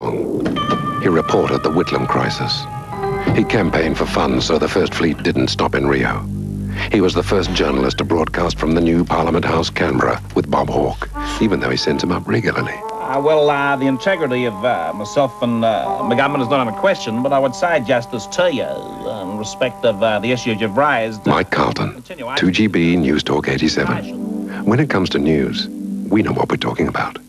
He reported the Whitlam crisis. He campaigned for funds so the First Fleet didn't stop in Rio. He was the first journalist to broadcast from the new Parliament House, Canberra, with Bob Hawke, even though he sent him up regularly. The integrity of myself and my government is not in question, but I would say, Justice, to you, in respect of the issues you've raised... Mike Carlton, 2GB News Talk 87. When it comes to news, we know what we're talking about.